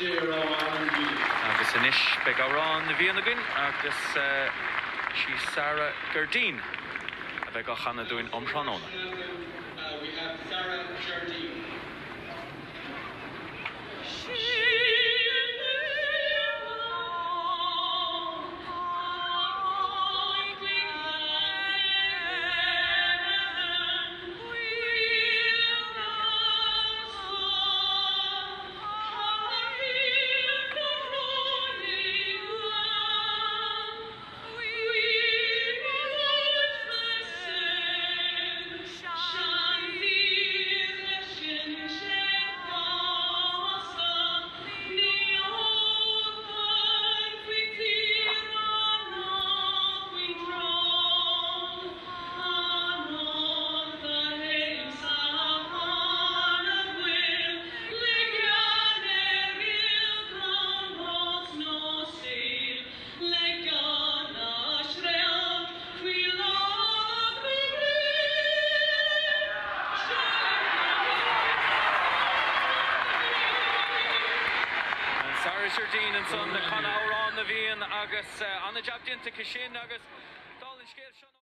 agus inis be go rán na bhíon agin agus sí Sarah Gerdine a bheith go chana dúin omsánóna. We have Sarah Jardine. Sarah Jardine and son, the Conor O'Rán na bhíon agus anna jab dinta Kishin agus